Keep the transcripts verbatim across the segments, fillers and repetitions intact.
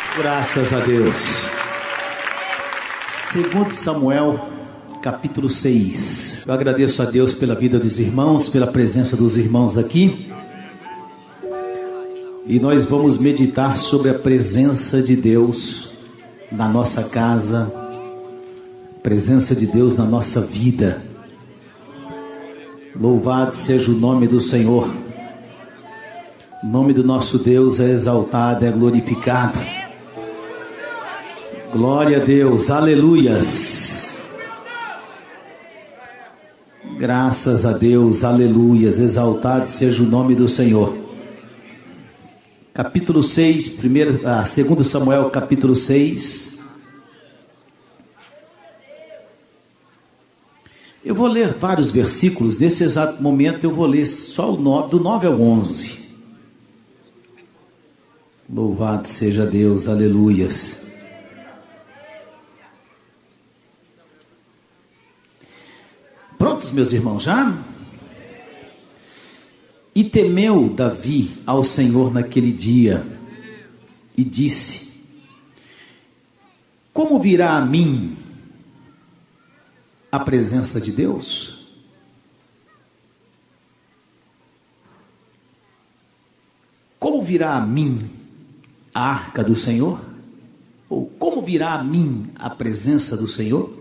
Graças a Deus. Segundo Samuel, capítulo seis. Eu agradeço a Deus pela vida dos irmãos, pela presença dos irmãos aqui. E nós vamos meditar sobre a presença de Deus na nossa casa, presença de Deus na nossa vida. Louvado seja o nome do Senhor. O nome do nosso Deus é exaltado, é glorificado. Glória a Deus, aleluias. Graças a Deus, aleluias. Exaltado seja o nome do Senhor. Capítulo seis, primeiro, ah, segundo Samuel, capítulo seis. Eu vou ler vários versículos. Nesse exato momento eu vou ler só o nove, do nove ao onze. Louvado seja Deus, aleluias. Prontos, meus irmãos, já? E temeu Davi ao Senhor naquele dia, e disse: como virá a mim a presença de Deus? Como virá a mim a arca do Senhor? Ou como virá a mim a presença do Senhor?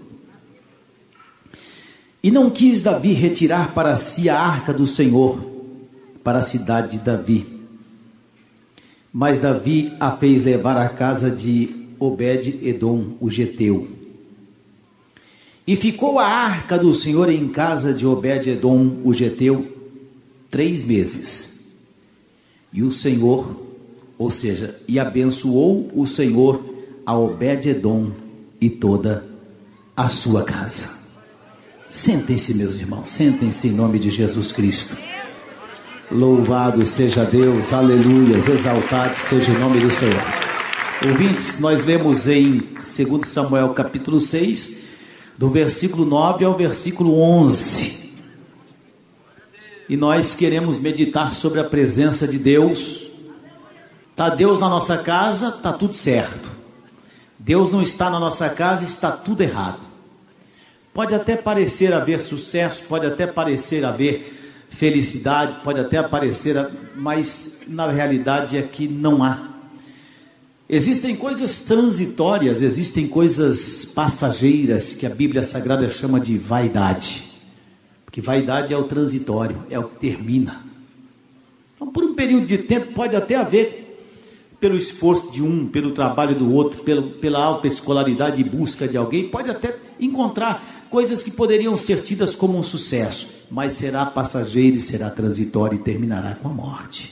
E não quis Davi retirar para si a arca do Senhor para a cidade de Davi, mas Davi a fez levar à casa de Obed-edom, o geteu. E ficou a arca do Senhor em casa de Obed-edom, o geteu, três meses. E o Senhor, ou seja, e abençoou o Senhor a Obed-edom e toda a sua casa. Sentem-se, meus irmãos, sentem-se em nome de Jesus Cristo. Louvado seja Deus, aleluias, exaltado seja o nome do Senhor. Ouvintes, nós lemos em segundo Samuel capítulo seis, do versículo nove ao versículo onze. E nós queremos meditar sobre a presença de Deus. Está Deus na nossa casa, está tudo certo. Deus não está na nossa casa, está tudo errado. Pode até parecer haver sucesso, pode até parecer haver felicidade, pode até aparecer, mas na realidade é que não há. Existem coisas transitórias, existem coisas passageiras que a Bíblia Sagrada chama de vaidade, porque vaidade é o transitório, é o que termina. Então, por um período de tempo pode até haver, pelo esforço de um, pelo trabalho do outro, pelo, pela alta escolaridade e busca de alguém, pode até encontrar coisas que poderiam ser tidas como um sucesso, mas será passageiro e será transitório e terminará com a morte.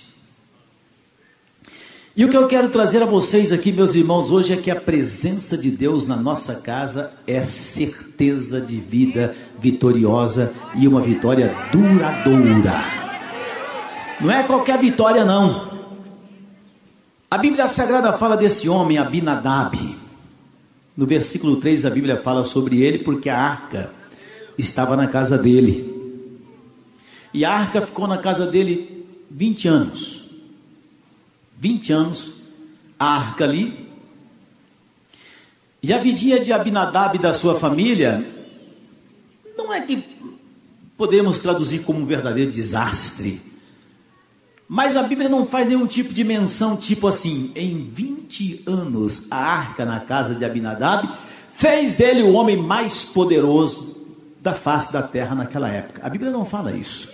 E o que eu quero trazer a vocês aqui, meus irmãos, hoje é que a presença de Deus na nossa casa é certeza de vida vitoriosa e uma vitória duradoura. Não é qualquer vitória, não. A Bíblia Sagrada fala desse homem, Abinadab. No versículo três a Bíblia fala sobre ele porque a arca estava na casa dele. E a arca ficou na casa dele vinte anos. vinte anos, a arca ali. E a vidinha de Abinadab e da sua família, não é que podemos traduzir como um verdadeiro desastre, mas a Bíblia não faz nenhum tipo de menção, tipo assim, em vinte anos a arca na casa de Abinadab fez dele o homem mais poderoso da face da terra naquela época. A Bíblia não fala isso.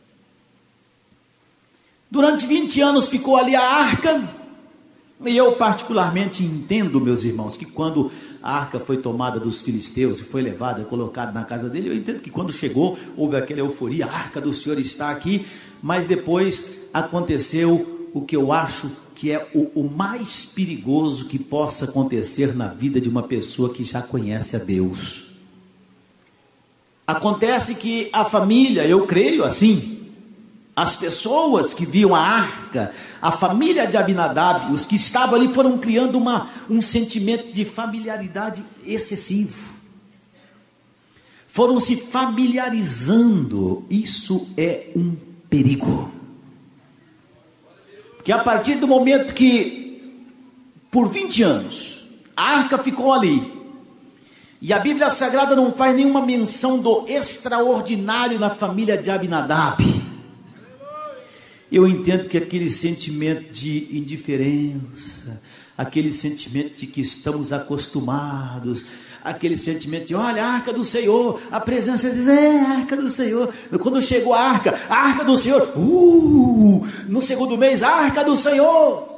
Durante vinte anos ficou ali a arca, e eu particularmente entendo, meus irmãos, que quando a arca foi tomada dos filisteus e foi levada, colocada na casa dele, eu entendo que quando chegou, houve aquela euforia, a arca do Senhor está aqui, mas depois aconteceu o que eu acho que é o, o mais perigoso que possa acontecer na vida de uma pessoa que já conhece a Deus. Acontece que a família, eu creio assim, as pessoas que viam a arca, a família de Abinadab, os que estavam ali foram criando uma, um sentimento de familiaridade excessivo. Foram se familiarizando. Isso é um perigo. Porque a partir do momento que por vinte anos. A arca ficou ali. E a Bíblia Sagrada não faz nenhuma menção do extraordinário na família de Abinadab. Eu entendo que aquele sentimento de indiferença, aquele sentimento de que estamos acostumados, aquele sentimento de, olha, a arca do Senhor, a presença de Deus, é a arca do Senhor. Quando chegou a arca, a arca do Senhor, uh, no segundo mês, a arca do Senhor.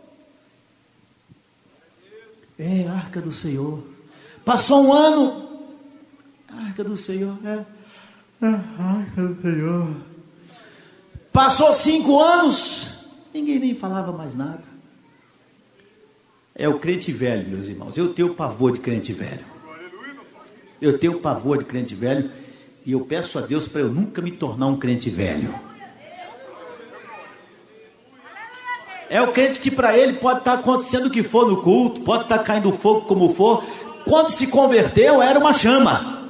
É a arca do Senhor. Passou um ano, a arca do Senhor, é, é a arca do Senhor. Passou cinco anos, ninguém nem falava mais nada. É o crente velho, meus irmãos. Eu tenho pavor de crente velho. Eu tenho pavor de crente velho. E eu peço a Deus para eu nunca me tornar um crente velho. É o crente que para ele pode estar acontecendo o que for no culto, pode estar caindo fogo como for. Quando se converteu era uma chama.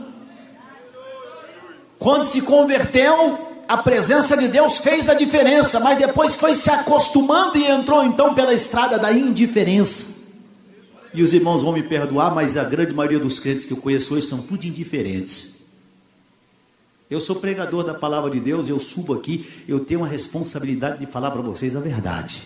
Quando se converteu, a presença de Deus fez a diferença, mas depois foi se acostumando e entrou então pela estrada da indiferença. E os irmãos vão me perdoar, mas a grande maioria dos crentes que eu conheço hoje são tudo indiferentes. Eu sou pregador da palavra de Deus, eu subo aqui, eu tenho a responsabilidade de falar para vocês a verdade.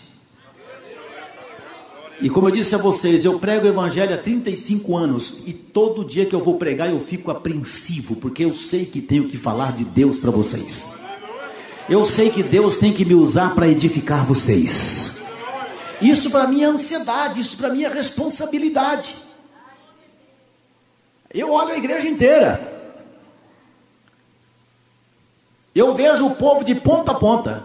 E como eu disse a vocês, eu prego o evangelho há trinta e cinco anos, e todo dia que eu vou pregar eu fico apreensivo, porque eu sei que tenho que falar de Deus para vocês. Eu sei que Deus tem que me usar para edificar vocês. Isso para mim é ansiedade, isso para mim é responsabilidade. Eu olho a igreja inteira. Eu vejo o povo de ponta a ponta.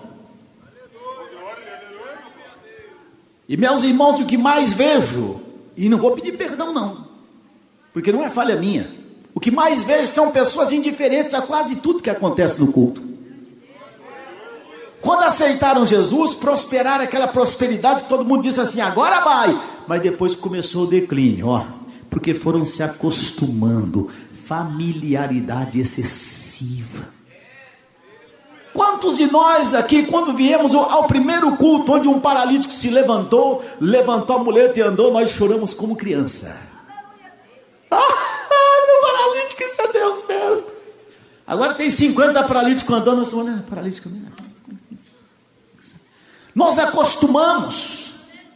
E meus irmãos, o que mais vejo, e não vou pedir perdão não, porque não é falha minha, o que mais vejo são pessoas indiferentes a quase tudo que acontece no culto. Quando aceitaram Jesus, prosperaram aquela prosperidade que todo mundo disse assim, agora vai, mas depois começou o declínio, ó, porque foram se acostumando, familiaridade excessiva. Quantos de nós aqui, quando viemos ao primeiro culto, onde um paralítico se levantou, levantou a muleta e andou, nós choramos como criança. Ah, meu paralítico, isso é Deus mesmo. Agora tem cinquenta paralíticos andando, nós estamos olhando, paralítico mesmo. Nós acostumamos.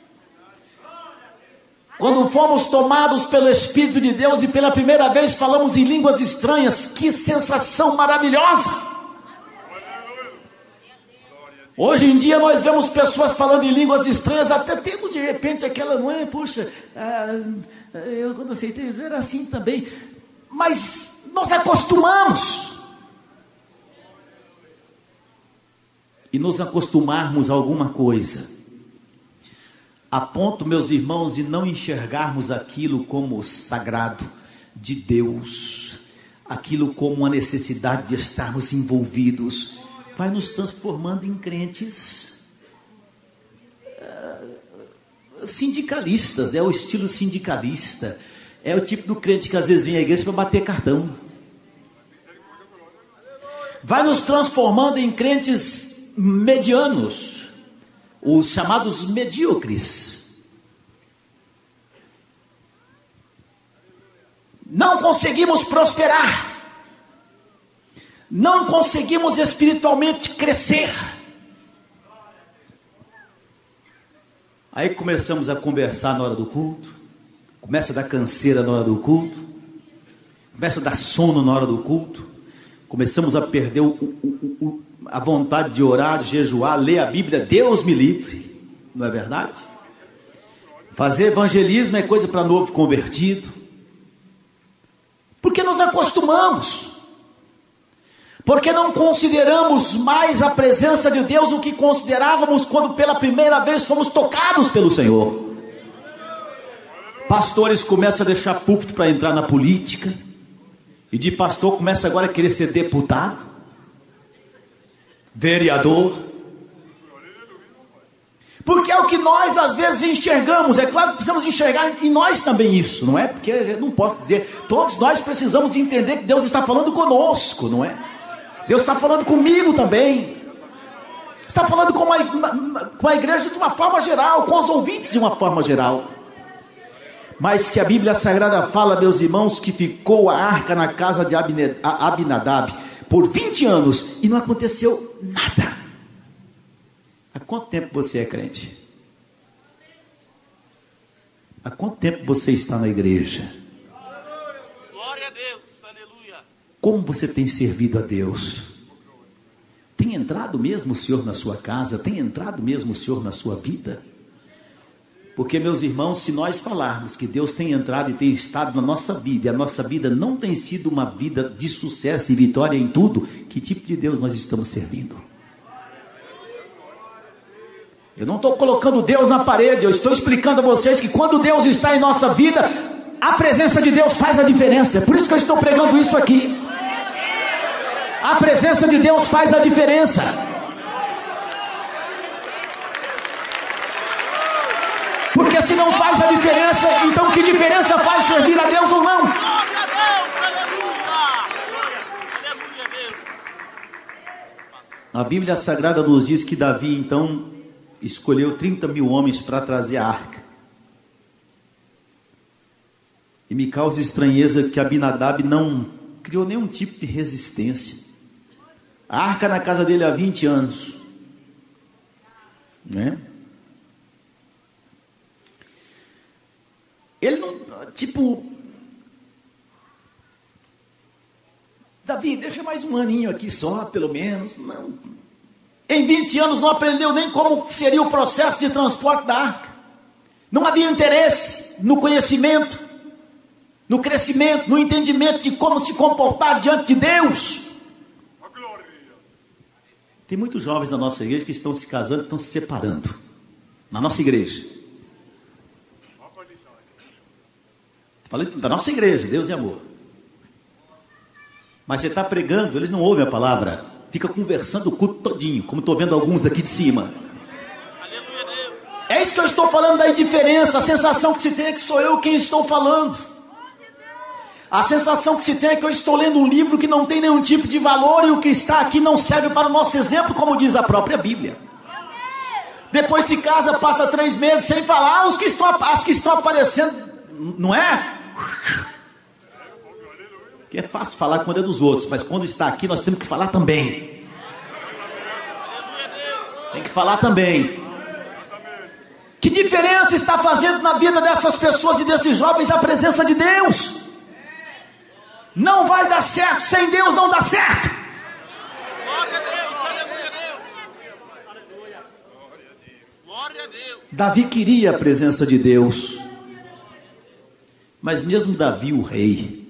Quando fomos tomados pelo Espírito de Deus e pela primeira vez falamos em línguas estranhas, que sensação maravilhosa! Hoje em dia nós vemos pessoas falando em línguas estranhas, até temos de repente aquela, não é? Puxa, ah, eu quando aceitei Jesus era assim também, mas nós acostumamos. E nos acostumarmos a alguma coisa, a ponto, meus irmãos, de não enxergarmos aquilo como sagrado de Deus, aquilo como uma necessidade de estarmos envolvidos, vai nos transformando em crentes uh, sindicalistas, né? O estilo sindicalista, é o tipo do crente que às vezes vem à igreja para bater cartão, vai nos transformando em crentes medianos, os chamados medíocres. Não conseguimos prosperar, não conseguimos espiritualmente crescer. Aí começamos a conversar na hora do culto, começa a dar canseira na hora do culto, começa a dar sono na hora do culto, começamos a perder o, o, o, a vontade de orar, de jejuar, ler a Bíblia, Deus me livre, não é verdade? Fazer evangelismo é coisa para novo convertido, porque nos acostumamos, porque não consideramos mais a presença de Deus o que considerávamos quando pela primeira vez fomos tocados pelo Senhor. Pastores começam a deixar púlpito para entrar na política, e de pastor começa agora a querer ser deputado, vereador, porque é o que nós às vezes enxergamos. É claro que precisamos enxergar em nós também isso, não é? Porque eu não posso dizer, todos nós precisamos entender que Deus está falando conosco, não é? Deus está falando comigo também, está falando com a, com a igreja de uma forma geral, com os ouvintes de uma forma geral. mas que a Bíblia Sagrada fala, meus irmãos, que ficou a arca na casa de Abinadab por vinte anos e não aconteceu nada. Há quanto tempo você é crente? Há quanto tempo você está na igreja? Glória a Deus, aleluia. Como você tem servido a Deus? Tem entrado mesmo o Senhor na sua casa? Tem entrado mesmo o Senhor na sua vida? Porque, meus irmãos, se nós falarmos que Deus tem entrado e tem estado na nossa vida, e a nossa vida não tem sido uma vida de sucesso e vitória em tudo, que tipo de Deus nós estamos servindo? Eu não estou colocando Deus na parede, eu estou explicando a vocês que quando Deus está em nossa vida, a presença de Deus faz a diferença. É por isso que eu estou pregando isso aqui. A presença de Deus faz a diferença. Porque se não faz a diferença, então que diferença faz servir a Deus ou não? Glória a Deus, aleluia. Aleluia a Deus. A Bíblia Sagrada nos diz que Davi, então, escolheu trinta mil homens para trazer a arca. E me causa estranheza que Abinadab não criou nenhum tipo de resistência. A arca na casa dele há vinte anos, né? Ele não, tipo, Davi, deixa mais um aninho aqui só, pelo menos. Não. Em vinte anos não aprendeu nem como seria o processo de transporte da arca. Não havia interesse no conhecimento, no crescimento, no entendimento de como se comportar diante de Deus. Tem muitos jovens na nossa igreja que estão se casando, estão se separando. Na nossa igreja. Falei da nossa igreja, Deus e amor. Mas você está pregando, eles não ouvem a palavra. Fica conversando o culto todinho, como estou vendo alguns daqui de cima. É isso que eu estou falando da indiferença. A sensação que se tem é que sou eu quem estou falando. A sensação que se tem é que eu estou lendo um livro que não tem nenhum tipo de valor, e o que está aqui não serve para o nosso exemplo, como diz a própria Bíblia. Depois se casa, passa três meses sem falar, os que estão, as que estão aparecendo, não é? Que é fácil falar quando é dos outros, mas quando está aqui nós temos que falar também. Tem que falar também. Que diferença está fazendo na vida dessas pessoas e desses jovens a presença de Deus? Não vai dar certo, sem Deus não dá certo. Glória a Deus, aleluia a Deus. Glória a Deus. Davi queria a presença de Deus, mas mesmo Davi, o rei,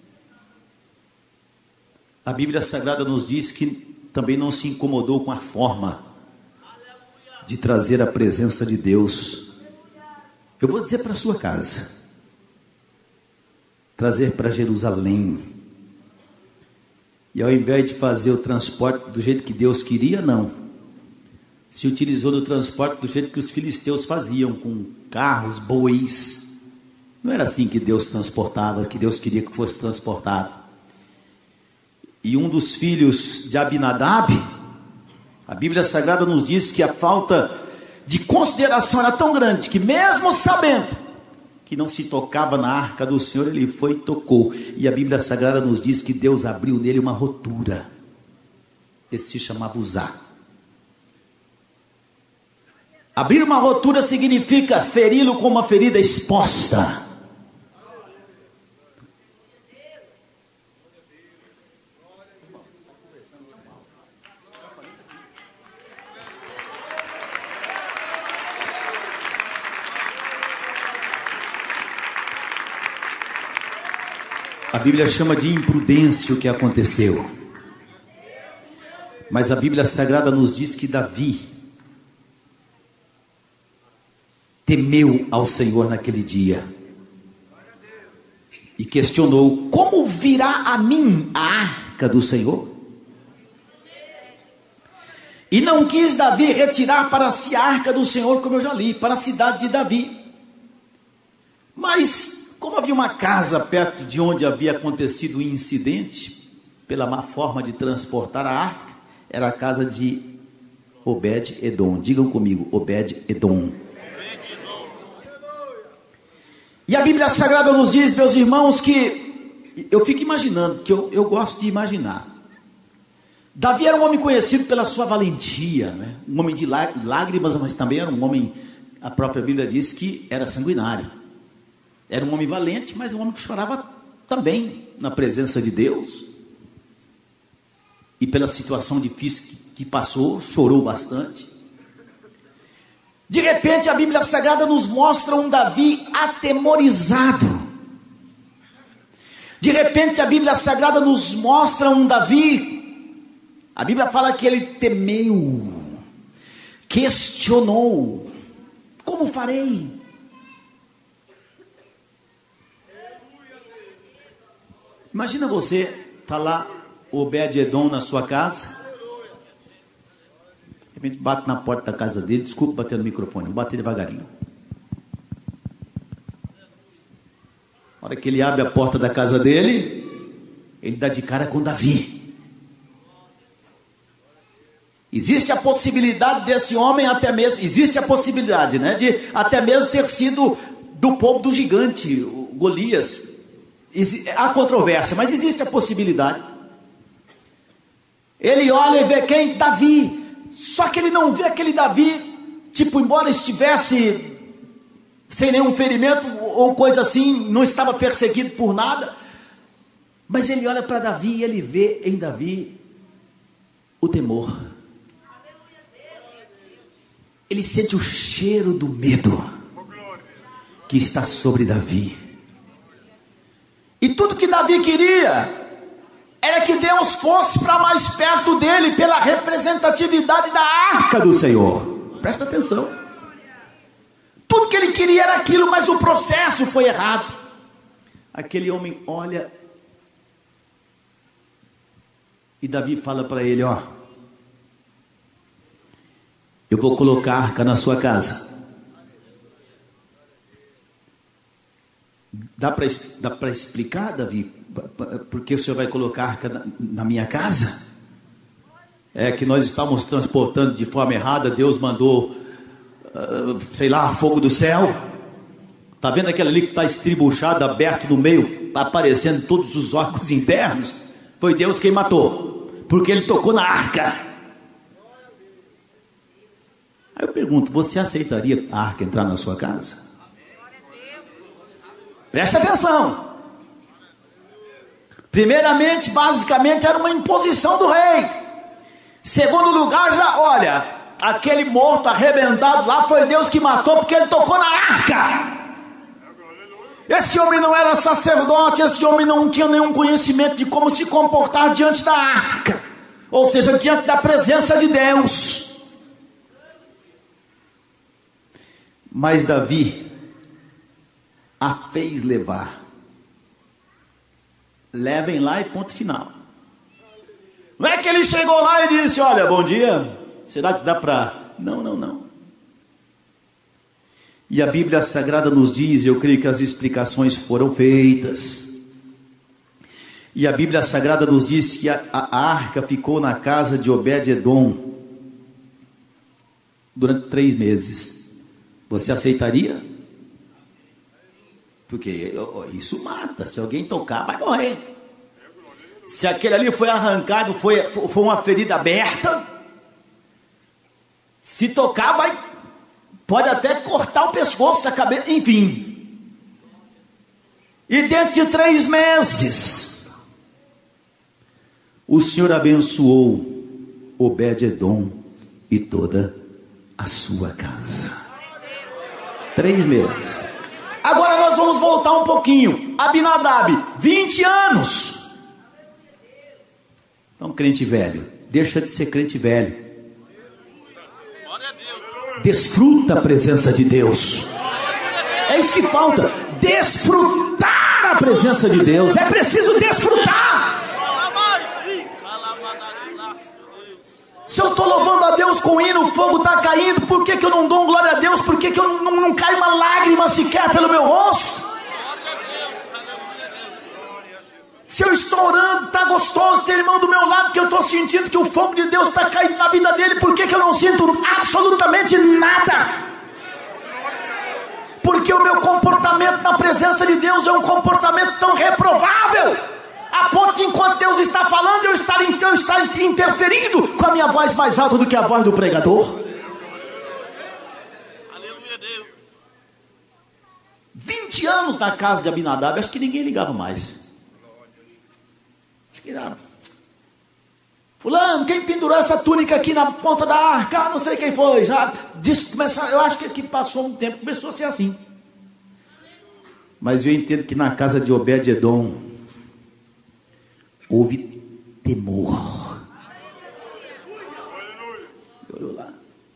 a Bíblia Sagrada nos diz que também não se incomodou com a forma de trazer a presença de Deus. Eu vou dizer para a sua casa, trazer para Jerusalém. E ao invés de fazer o transporte do jeito que Deus queria, não. Se utilizou do transporte do jeito que os filisteus faziam, com carros, bois. Não era assim que Deus transportava, que Deus queria que fosse transportado. E um dos filhos de Abinadab, a Bíblia Sagrada nos diz que a falta de consideração era tão grande, que mesmo sabendo que não se tocava na arca do Senhor, ele foi e tocou. E a Bíblia Sagrada nos diz que Deus abriu nele uma rotura. Esse se chamava Uzá. Abrir uma rotura significa feri-lo com uma ferida exposta. A Bíblia chama de imprudência o que aconteceu. Mas a Bíblia Sagrada nos diz que Davi temeu ao Senhor naquele dia e questionou: como virá a mim a arca do Senhor? E não quis Davi retirar para si a arca do Senhor, como eu já li, para a cidade de Davi. Mas como havia uma casa perto de onde havia acontecido o incidente, pela má forma de transportar a arca, era a casa de Obed-Edom. Digam comigo, Obed-Edom. E a a Bíblia Sagrada nos diz, meus irmãos, que eu fico imaginando, que eu, eu gosto de imaginar. Davi era um homem conhecido pela sua valentia, né? Um homem de lágrimas, mas também era um homem, a própria Bíblia diz que era sanguinário. Era um homem valente, mas um homem que chorava também na presença de Deus. E pela situação difícil que, que passou, chorou bastante. De repente a Bíblia Sagrada nos mostra um Davi atemorizado. De repente a Bíblia Sagrada nos mostra um Davi, a Bíblia fala que ele temeu, questionou, como farei? Imagina você, está lá Obed-Edom na sua casa, de repente bate na porta da casa dele, desculpa bater no microfone, vou bater devagarinho. Na hora que ele abre a porta da casa dele, ele dá de cara com Davi. Existe a possibilidade desse homem até mesmo, existe a possibilidade, né, de até mesmo ter sido do povo do gigante, Golias. Há controvérsia, mas existe a possibilidade. Ele olha e vê quem? Davi. Só que ele não vê aquele Davi, tipo, embora estivesse sem nenhum ferimento ou coisa assim, não estava perseguido por nada, mas ele olha para Davi e ele vê em Davi o temor. Ele sente o cheiro do medo que está sobre Davi. E tudo que Davi queria era que Deus fosse para mais perto dele, pela representatividade da arca do Senhor. Presta atenção. Tudo que ele queria era aquilo, mas o processo foi errado. Aquele homem olha e Davi fala para ele, ó, eu vou colocar a arca na sua casa. Dá para dá para explicar, Davi, por que o senhor vai colocar a arca na, na minha casa? É que nós estávamos transportando de forma errada, Deus mandou, uh, sei lá, fogo do céu. Está vendo aquele ali que está estribuchado, aberto no meio, está aparecendo todos os órgãos internos? Foi Deus quem matou, porque ele tocou na arca. Aí eu pergunto, você aceitaria a arca entrar na sua casa? Presta atenção. Primeiramente, basicamente, era uma imposição do rei. Segundo lugar, já, olha, aquele morto arrebentado lá foi Deus que matou, porque ele tocou na arca. Esse homem não era sacerdote, esse homem não tinha nenhum conhecimento de como se comportar diante da arca, ou seja, diante da presença de Deus. Mas Davi a fez levar. Levem lá e ponto final. Não é que ele chegou lá e disse, olha, bom dia, será que dá para... Não, não, não. E a Bíblia Sagrada nos diz, eu creio que as explicações foram feitas. E a Bíblia Sagrada nos diz que a, a arca ficou na casa de Obed-Edom durante três meses. Você aceitaria? Porque isso mata. Se alguém tocar, vai morrer. Se aquele ali foi arrancado, foi, foi uma ferida aberta, se tocar, vai, pode até cortar o pescoço, a cabeça, enfim. E dentro de três meses, o Senhor abençoou Obed-Edom e toda a sua casa. Três meses. Agora nós vamos voltar um pouquinho. Abinadab, vinte anos. Então, crente velho, deixa de ser crente velho. Desfruta a presença de Deus. É isso que falta. Desfrutar a presença de Deus. É preciso desfrutar. Se eu estou louvando a Deus com hino, o fogo está caindo, por que, que eu não dou glória a Deus? Por que, que eu não, não cai uma lágrima sequer pelo meu rosto? Se eu estou orando, está gostoso, tem irmão do meu lado que eu estou sentindo que o fogo de Deus está caindo na vida dele, por que, que eu não sinto absolutamente nada? Porque o meu comportamento na presença presença de Deus é um comportamento tão reprovável, a ponto de, enquanto Deus está falando, eu estar, eu estar interferindo com a minha voz mais alta do que a voz do pregador. Aleluia, Deus. vinte anos na casa de Abinadab, acho que ninguém ligava mais. Acho que era... Fulano, quem pendurou essa túnica aqui na ponta da arca? Ah, não sei quem foi. Já disse, começar, eu acho que, que passou um tempo, começou a ser assim. Mas eu entendo que na casa de Obed-Edom houve temor. Olhou lá.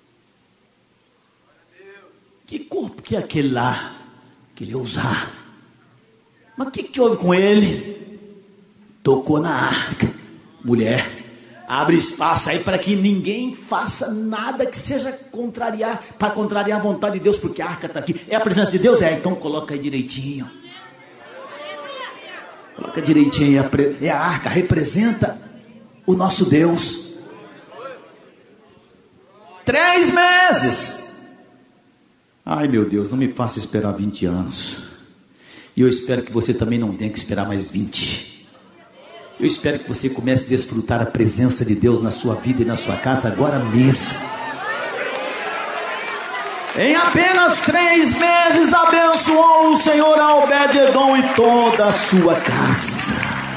Que corpo que é aquele lá que ele ia usar? Mas o que, que houve com ele? Tocou na arca. Mulher, abre espaço aí para que ninguém faça nada que seja contrariar, para contrariar a vontade de Deus, porque a arca está aqui. É a presença de Deus? É, então coloca aí direitinho. Coloca direitinho. É a arca, representa o nosso Deus. Três meses. Ai, meu Deus, não me faça esperar vinte anos. E eu espero que você também não tenha que esperar mais vinte. Eu espero que você comece a desfrutar a presença de Deus na sua vida e na sua casa agora mesmo. Em apenas três meses abençoou o Senhor a Obed-Edom e toda a sua casa.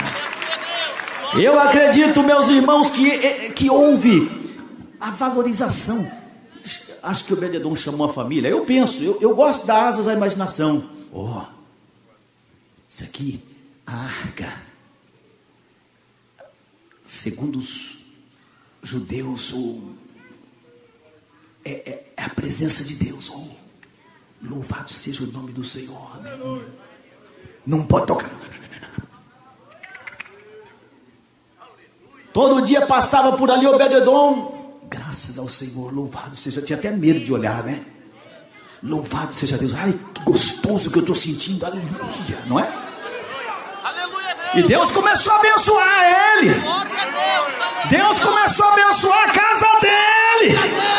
Eu acredito, meus irmãos, que, que houve a valorização. Acho que Obed-Edom chamou a família. Eu penso, eu, eu gosto das asas à imaginação. Ó, oh, isso aqui, a arca. Segundo os judeus, o, é, é, é a presença de Deus. Oh, louvado seja o nome do Senhor. Amém. Não pode tocar. Todo dia passava por ali Obed-Edom. Graças ao Senhor, louvado seja. Tinha até medo de olhar, né? Louvado seja Deus. Ai, que gostoso que eu estou sentindo. Aleluia, não é? E Deus começou a abençoar ele. Deus começou a abençoar a casa dele.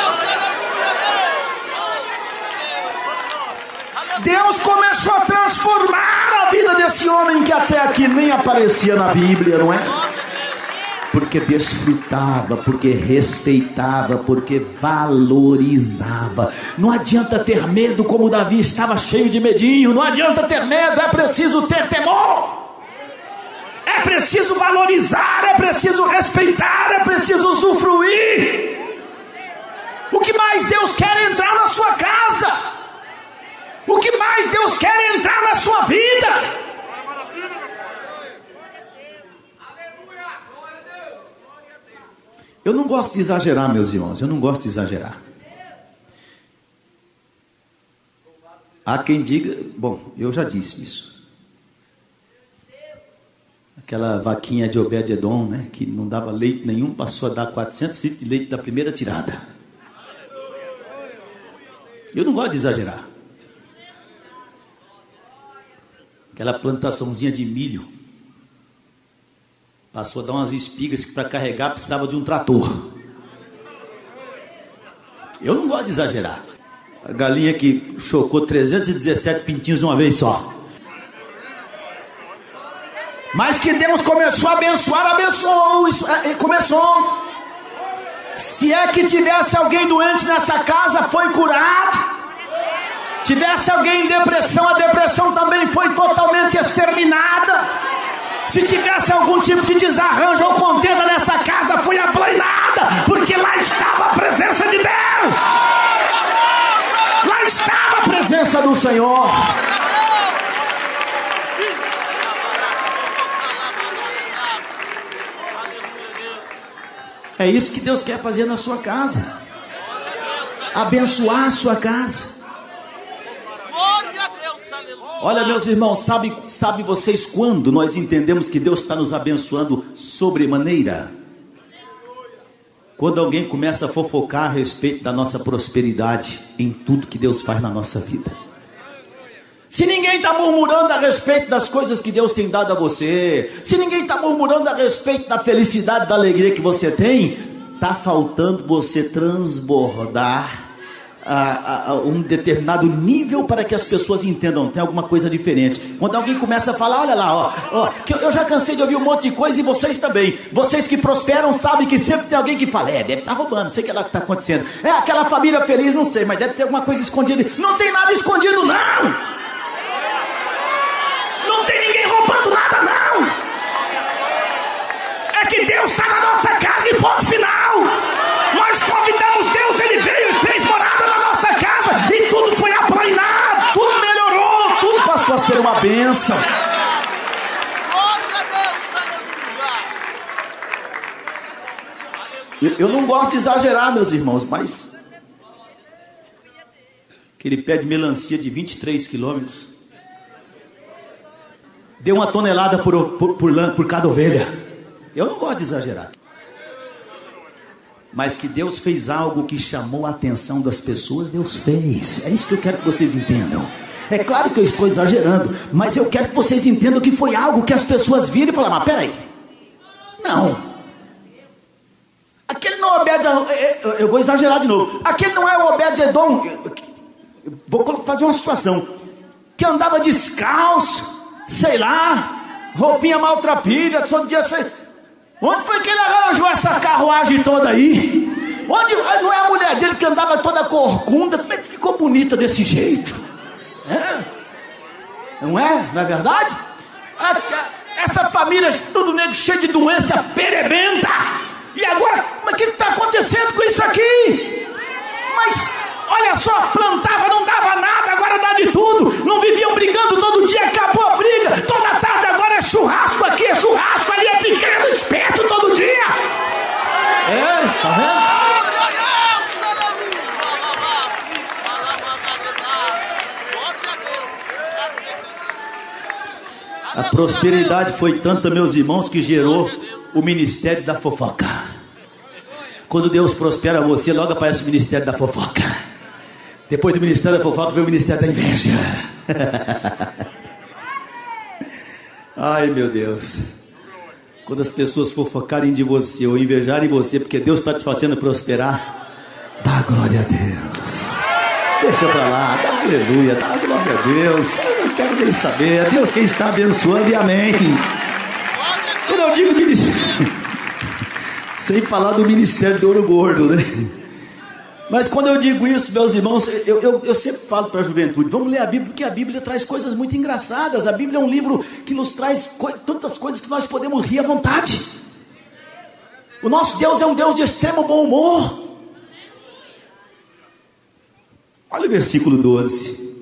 Deus começou a transformar a vida desse homem que até aqui nem aparecia na Bíblia, não é? Porque desfrutava, porque respeitava, porque valorizava. Não adianta ter medo como Davi estava cheio de medinho. Não adianta ter medo, é preciso ter temor. É preciso valorizar, é preciso respeitar, é preciso usufruir. O que mais Deus quer é entrar na sua casa? O que mais Deus quer é entrar na sua vida? Eu não gosto de exagerar, meus irmãos, eu não gosto de exagerar. Há quem diga, bom, eu já disse isso. Aquela vaquinha de Obed-Edom, né, que não dava leite nenhum, passou a dar quatrocentos litros de leite da primeira tirada. Eu não gosto de exagerar. Aquela plantaçãozinha de milho passou a dar umas espigas que para carregar precisava de um trator. Eu não gosto de exagerar. A galinha que chocou trezentos e dezessete pintinhos de uma vez só. Mas que Deus começou a abençoar, abençoou, isso, é, começou. Se é que tivesse alguém doente nessa casa, foi curado. Tivesse alguém em depressão, a depressão também foi totalmente exterminada. Se tivesse algum tipo de desarranjo ou contenda nessa casa, foi aplanada, porque lá estava a presença de Deus. Lá estava a presença do Senhor. É isso que Deus quer fazer na sua casa. Abençoar a sua casa. Olha, meus irmãos, sabe, sabe vocês quando nós entendemos que Deus está nos abençoando sobremaneira? Quando alguém começa a fofocar a respeito da nossa prosperidade em tudo que Deus faz na nossa vida. Se ninguém está murmurando a respeito das coisas que Deus tem dado a você, se ninguém está murmurando a respeito da felicidade, da alegria que você tem, está faltando você transbordar a, a um determinado nível para que as pessoas entendam, tem alguma coisa diferente. Quando alguém começa a falar, olha lá, ó, ó, que eu, eu já cansei de ouvir um monte de coisa, e vocês também. Vocês que prosperam sabem que sempre tem alguém que fala, é, deve estar roubando, não sei o que lá que está acontecendo. É aquela família feliz, não sei, mas deve ter alguma coisa escondida. Não tem nada escondido, não! Não tem ninguém roubando nada, não! É que Deus está na nossa casa e ponto final! Nós convidamos Deus, Ele veio e fez morada na nossa casa, e tudo foi aplainado, tudo melhorou, tudo passou a ser uma bênção. Glória a Deus, aleluia. Eu, eu não gosto de exagerar, meus irmãos, mas aquele pé de melancia de vinte e três quilômetros deu uma tonelada por, por, por, lã- por cada ovelha. Eu não gosto de exagerar. Mas que Deus fez algo que chamou a atenção das pessoas, Deus fez. É isso que eu quero que vocês entendam. É claro que eu estou exagerando, mas eu quero que vocês entendam que foi algo que as pessoas viram e falaram, mas peraí, não, aquele não é Obed-Edom. Eu vou exagerar de novo. Aquele não é o Obed-Edom. Vou fazer uma situação, que andava descalço, sei lá, roupinha maltrapilha, todo dia sei. Onde foi que ele arranjou essa carruagem toda aí? Onde, não é a mulher dele que andava toda corcunda? Como é que ficou bonita desse jeito? É? Não é? Não é verdade? Essa família, tudo negro, cheio de doença, perebenta. E agora, mas o que está acontecendo com isso aqui? Mas, olha só, plantava, não dava nada, agora dá de tudo. Não viviam brigando todo dia, acabou a briga. Toda tarde agora é churrasco aqui, é churrasco ali, é pequeno, esperto todo dia. É, tá vendo? Glória a Deus, aleluia. Glória a Deus. A prosperidade foi tanta, meus irmãos, que gerou o ministério da fofoca. Quando Deus prospera você, logo aparece o ministério da fofoca. Depois do ministério da fofoca vem o ministério da inveja. Ai, meu Deus. Quando as pessoas fofocarem de você ou invejarem você porque Deus está te fazendo prosperar, dá glória a Deus. Deixa pra lá, dá aleluia, dá glória a Deus. Eu não quero nem saber, é Deus quem está abençoando e amém. Quando eu digo ministério, sem falar do ministério do ouro gordo, né? Mas quando eu digo isso, meus irmãos, eu, eu, eu sempre falo para a juventude, vamos ler a Bíblia, porque a Bíblia traz coisas muito engraçadas. A Bíblia é um livro que nos traz co- tantas coisas que nós podemos rir à vontade. O nosso Deus é um Deus de extremo bom humor. Olha o versículo doze.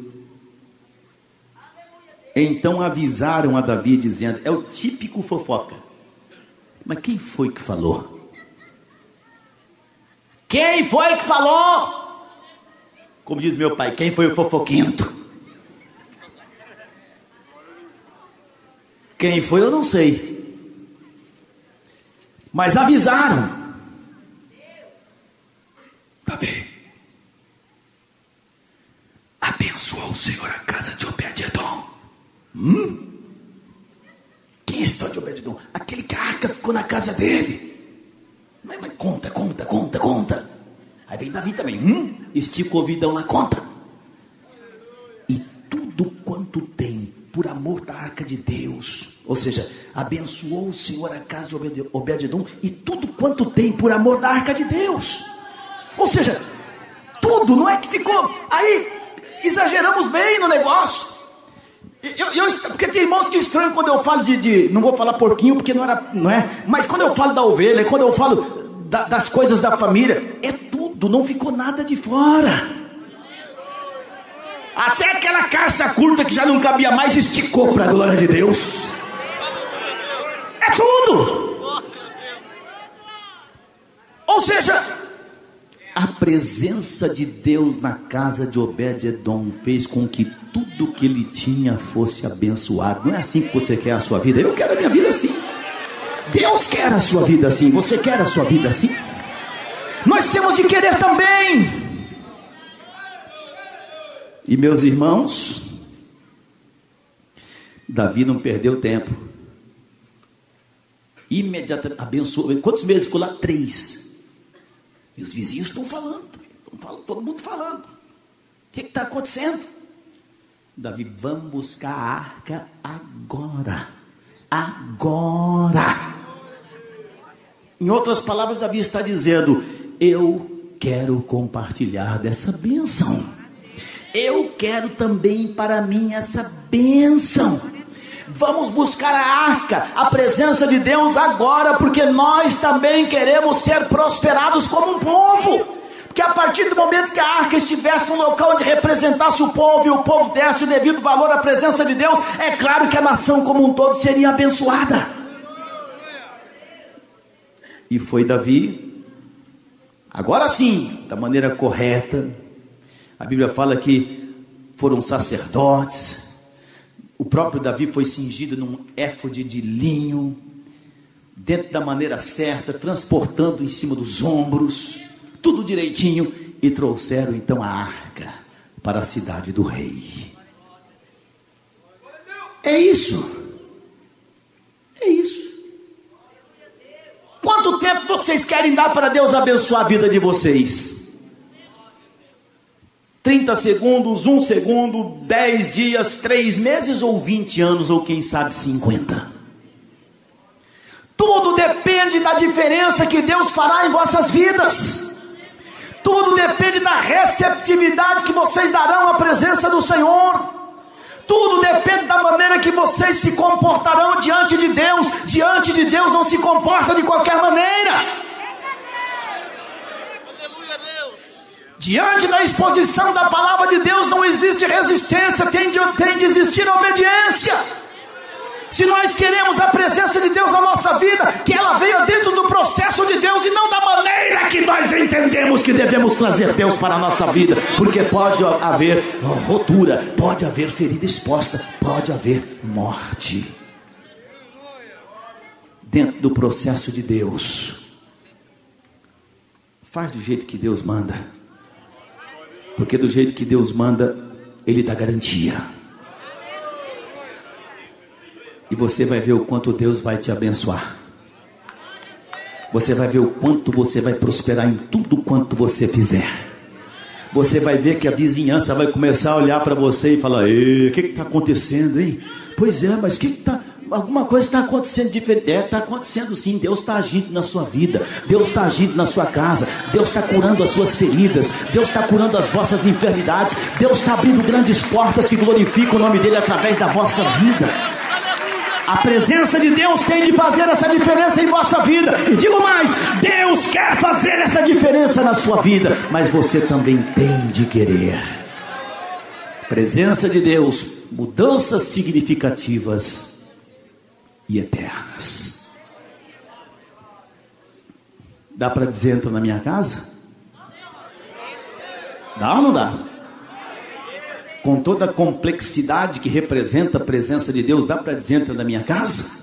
Então avisaram a Davi dizendo, é o típico fofoca. Mas quem foi que falou? Quem foi que falou? Como diz meu pai, quem foi o fofoquento? Quem foi eu não sei. Mas avisaram. Davi, abençoou o Senhor a casa de Obed-Edom. Hum? Quem é esse tal de Obed-Edom? Aquele que a arca ficou na casa dele. Mas, mas conta, conta, conta, conta. Aí vem Davi também. Hum? Estica o ouvidão na conta. E tudo quanto tem, por amor da arca de Deus. Ou seja, abençoou o Senhor a casa de Obed-Edom. E tudo quanto tem, por amor da arca de Deus. Ou seja, tudo, não é que ficou. Aí, exageramos bem no negócio. Eu, eu, porque tem irmãos que estranham quando eu falo de, de não vou falar porquinho porque não era, não é, mas quando eu falo da ovelha, quando eu falo da, das coisas da família, é tudo, não ficou nada de fora. Até aquela calça curta que já não cabia mais esticou para a glória de Deus. É tudo. Ou seja, a presença de Deus na casa de Obed-Edom fez com que tudo que ele tinha fosse abençoado. Não é assim que você quer a sua vida? Eu quero a minha vida assim. Deus quer a sua vida assim. Você quer a sua vida assim? Nós temos de querer também. E meus irmãos, Davi não perdeu tempo. Imediatamente abençoou. Quantos meses ficou lá? Três. E os vizinhos estão falando. Todo mundo falando. O que está acontecendo? Davi, vamos buscar a arca agora. Agora. Em outras palavras, Davi está dizendo: eu quero compartilhar dessa bênção. Eu quero também para mim essa bênção. Vamos buscar a arca, a presença de Deus agora, porque nós também queremos ser prosperados como um povo. Porque a partir do momento que a arca estivesse no local onde representasse o povo, e o povo desse o devido valor à presença de Deus, é claro que a nação como um todo seria abençoada. E foi Davi, agora sim, da maneira correta. A Bíblia fala que foram sacerdotes. O próprio Davi foi cingido num éfode de linho, dentro da maneira certa, transportando em cima dos ombros, tudo direitinho, e trouxeram então a arca para a cidade do rei. É isso. É isso. Quanto tempo vocês querem dar para Deus abençoar a vida de vocês? trinta segundos, um segundo, dez dias, três meses ou vinte anos, ou quem sabe cinquenta? Tudo depende da diferença que Deus fará em vossas vidas. Tudo depende da receptividade que vocês darão à presença do Senhor. Tudo depende da maneira que vocês se comportarão diante de Deus. Diante de Deus não se comporta de qualquer maneira. Diante da exposição da palavra de Deus não existe resistência, tem de, tem de existir obediência. Se nós queremos a presença de Deus na nossa vida, que ela venha dentro do processo de Deus e não da maneira que nós entendemos que devemos trazer Deus para a nossa vida. Porque pode haver rotura, pode haver ferida exposta, pode haver morte. Dentro do processo de Deus, faz do jeito que Deus manda. Porque do jeito que Deus manda, Ele dá garantia. E você vai ver o quanto Deus vai te abençoar. Você vai ver o quanto você vai prosperar em tudo quanto você fizer. Você vai ver que a vizinhança vai começar a olhar para você e falar: ei, o que está acontecendo, hein? Pois é, mas o que está... Alguma coisa está acontecendo diferente. É, está acontecendo sim. Deus está agindo na sua vida. Deus está agindo na sua casa. Deus está curando as suas feridas. Deus está curando as vossas enfermidades. Deus está abrindo grandes portas que glorificam o nome dEle através da vossa vida. A presença de Deus tem de fazer essa diferença em vossa vida. E digo mais, Deus quer fazer essa diferença na sua vida, mas você também tem de querer. Presença de Deus, mudanças significativas e eternas. Dá para dizer: entra na minha casa? Dá ou não dá? Com toda a complexidade que representa a presença de Deus, dá para dizer: entra na minha casa?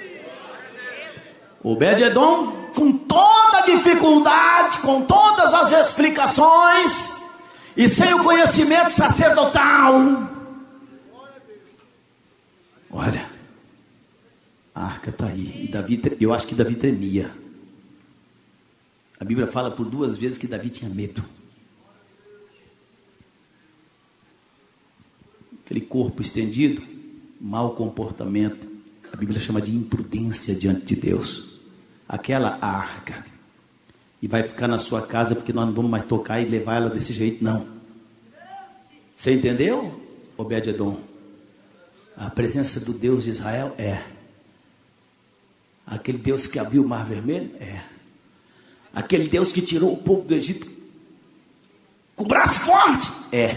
Obed-edom, com toda a dificuldade, com todas as explicações, e sem o conhecimento sacerdotal, olha, a arca está aí. E Davi, eu acho que Davi tremia. A Bíblia fala por duas vezes que Davi tinha medo. Aquele corpo estendido, mau comportamento, a Bíblia chama de imprudência diante de Deus. Aquela arca, e vai ficar na sua casa porque nós não vamos mais tocar e levar ela desse jeito, não. Você entendeu, Obed-edom? A presença do Deus de Israel é aquele Deus que abriu o mar vermelho, é aquele Deus que tirou o povo do Egito com o braço forte, é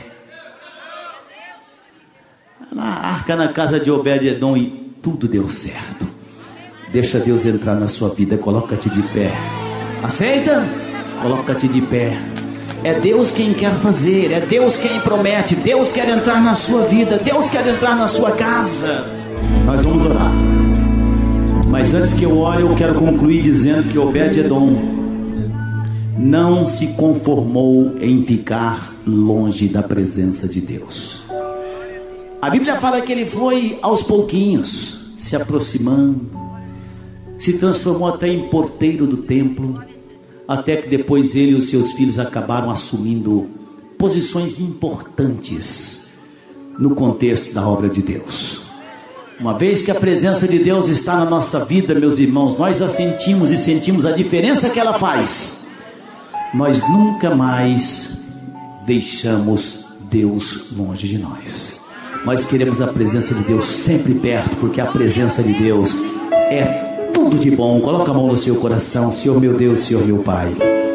a arca na casa de Obed-edom, e tudo deu certo. Deixa Deus entrar na sua vida. Coloca-te de pé. Aceita? Coloca-te de pé. É Deus quem quer fazer, é Deus quem promete. Deus quer entrar na sua vida, Deus quer entrar na sua casa. Nós vamos orar, mas antes que eu ore, eu quero concluir dizendo que Obed-edom não se conformou em ficar longe da presença de Deus. A Bíblia fala que ele foi aos pouquinhos se aproximando, se transformou até em porteiro do templo, até que depois ele e os seus filhos acabaram assumindo posições importantes no contexto da obra de Deus. Uma vez que a presença de Deus está na nossa vida, meus irmãos, nós a sentimos e sentimos a diferença que ela faz. Nós nunca mais deixamos Deus longe de nós. Nós queremos a presença de Deus sempre perto, porque a presença de Deus é tudo de bom. Coloca a mão no seu coração. Senhor meu Deus, Senhor meu Pai,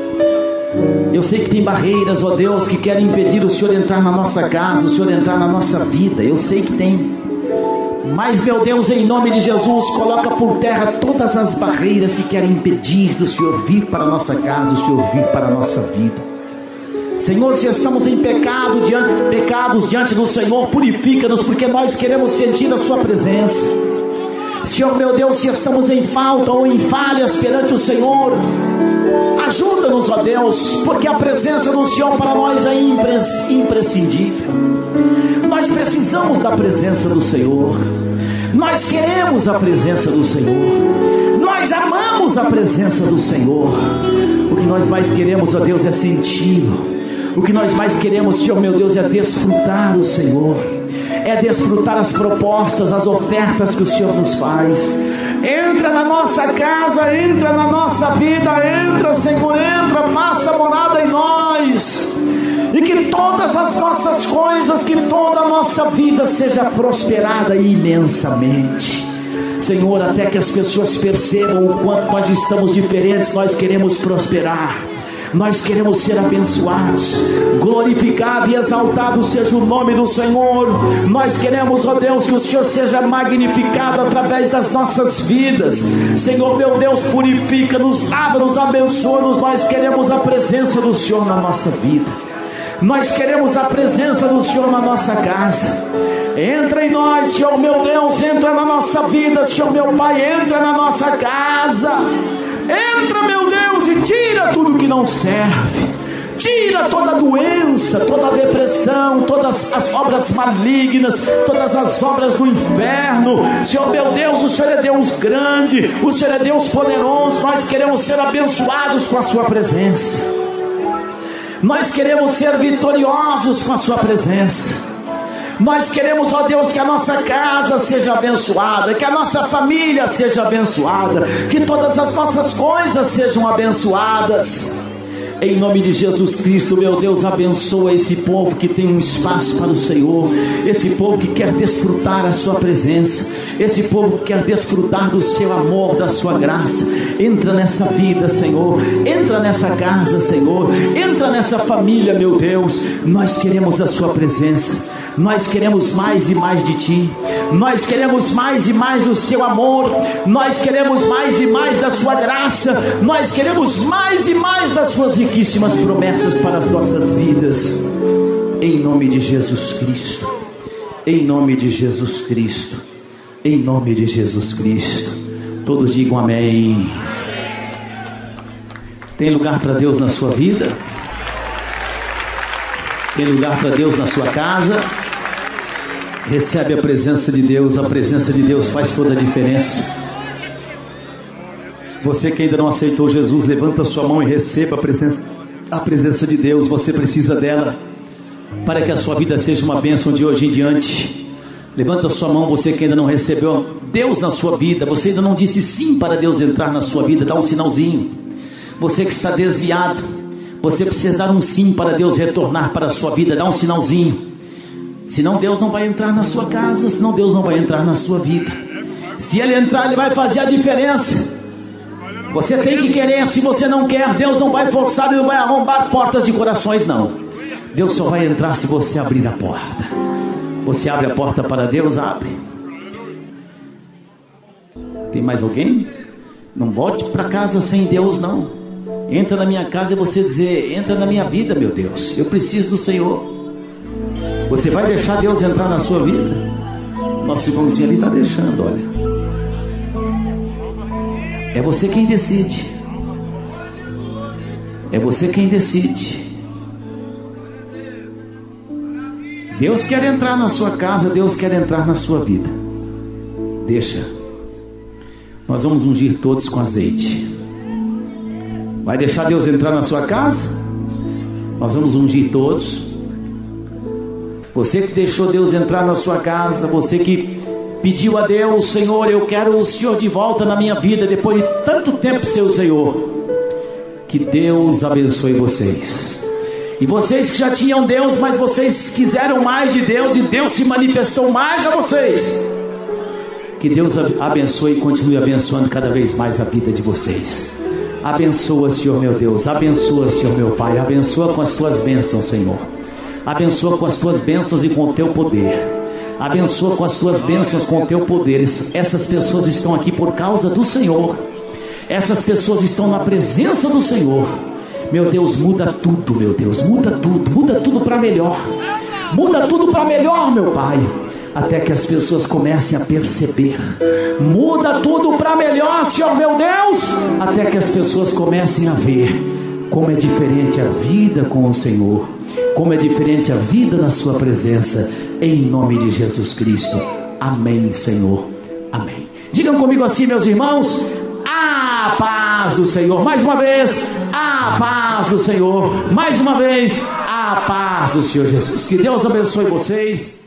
eu sei que tem barreiras, ó Deus, que querem impedir o Senhor entrar na nossa casa, o Senhor entrar na nossa vida. Eu sei que tem. Mas, meu Deus, em nome de Jesus, coloca por terra todas as barreiras que querem impedir do Senhor vir para a nossa casa, o Senhor vir para a nossa vida. Senhor, se estamos em pecado, diante, pecados diante do Senhor, purifica-nos, porque nós queremos sentir a sua presença. Senhor, meu Deus, se estamos em falta ou em falhas perante o Senhor, ajuda-nos, ó Deus, porque a presença do Senhor para nós é imprescindível. Nós precisamos da presença do Senhor. Nós queremos a presença do Senhor. Nós amamos a presença do Senhor. O que nós mais queremos, ó Deus, é senti-lo. O que nós mais queremos, Senhor meu Deus, é desfrutar o Senhor. É desfrutar as propostas, as ofertas que o Senhor nos faz. Entra na nossa casa, entra na nossa vida, entra, Senhor, entra, faça morada em nós. E que todas as nossas coisas, que toda a nossa vida seja prosperada imensamente. Senhor, até que as pessoas percebam o quanto nós estamos diferentes, nós queremos prosperar. Nós queremos ser abençoados. Glorificado e exaltado seja o nome do Senhor. Nós queremos, ó Deus, que o Senhor seja magnificado através das nossas vidas. Senhor meu Deus, purifica-nos, lava-nos, abençoa-nos. Nós queremos a presença do Senhor na nossa vida. Nós queremos a presença do Senhor na nossa casa. Entra em nós, Senhor meu Deus, entra na nossa vida, Senhor meu Pai, entra na nossa casa. Entra, meu Deus, e tira tudo que não serve. Tira toda a doença, toda a depressão, todas as obras malignas, todas as obras do inferno. Senhor meu Deus, o Senhor é Deus grande, o Senhor é Deus poderoso. Nós queremos ser abençoados com a sua presença. Nós queremos ser vitoriosos com a sua presença. Nós queremos, ó Deus, que a nossa casa seja abençoada, que a nossa família seja abençoada, que todas as nossas coisas sejam abençoadas. Em nome de Jesus Cristo, meu Deus, abençoa esse povo que tem um espaço para o Senhor, esse povo que quer desfrutar a sua presença, esse povo que quer desfrutar do seu amor, da sua graça. Entra nessa vida, Senhor, entra nessa casa, Senhor, entra nessa família, meu Deus. Nós queremos a sua presença. Nós queremos mais e mais de Ti. Nós queremos mais e mais do Seu amor. Nós queremos mais e mais da Sua graça. Nós queremos mais e mais das Suas riquíssimas promessas para as nossas vidas. Em nome de Jesus Cristo. Em nome de Jesus Cristo. Em nome de Jesus Cristo. Todos digam amém. Tem lugar para Deus na sua vida? Tem lugar para Deus na sua casa? Recebe a presença de Deus. A presença de Deus faz toda a diferença. Você que ainda não aceitou Jesus, levanta a sua mão e receba a presença, a presença de Deus. Você precisa dela para que a sua vida seja uma bênção de hoje em diante. Levanta a sua mão, você que ainda não recebeu Deus na sua vida. Você ainda não disse sim para Deus entrar na sua vida. Dá um sinalzinho. Você que está desviado, você precisa dar um sim para Deus retornar para a sua vida. Dá um sinalzinho. Senão Deus não vai entrar na sua casa, senão Deus não vai entrar na sua vida. Se Ele entrar, Ele vai fazer a diferença. Você tem que querer. Se você não quer, Deus não vai forçar, Ele não vai arrombar portas de corações, não. Deus só vai entrar se você abrir a porta. Você abre a porta para Deus, abre. Tem mais alguém? Não volte para casa sem Deus, não. Entra na minha casa e você dizer: entra na minha vida, meu Deus, eu preciso do Senhor. Você vai deixar Deus entrar na sua vida? Nosso irmãozinho ali está deixando, olha. É você quem decide. É você quem decide. Deus quer entrar na sua casa, Deus quer entrar na sua vida. Deixa. Nós vamos ungir todos com azeite. Vai deixar Deus entrar na sua casa? Nós vamos ungir todos. Você que deixou Deus entrar na sua casa, você que pediu a Deus: Senhor, eu quero o Senhor de volta na minha vida depois de tanto tempo, seu Senhor. Que Deus abençoe vocês. E vocês que já tinham Deus, mas vocês quiseram mais de Deus e Deus se manifestou mais a vocês. Que Deus abençoe e continue abençoando cada vez mais a vida de vocês. Abençoa, Senhor meu Deus, abençoa, Senhor meu Pai, abençoa com as tuas bênçãos, Senhor. Abençoa com as tuas bênçãos e com o teu poder. Abençoa com as tuas bênçãos, com o teu poder. Essas pessoas estão aqui por causa do Senhor. Essas pessoas estão na presença do Senhor. Meu Deus, muda tudo, meu Deus, muda tudo, muda tudo para melhor. Muda tudo para melhor, meu Pai. Até que as pessoas comecem a perceber. Muda tudo para melhor, Senhor meu Deus. Até que as pessoas comecem a ver como é diferente a vida com o Senhor, como é diferente a vida na sua presença. Em nome de Jesus Cristo. Amém, Senhor. Amém. Digam comigo assim, meus irmãos: a paz do Senhor. Mais uma vez, a paz do Senhor. Mais uma vez, a paz do Senhor Jesus. Que Deus abençoe vocês.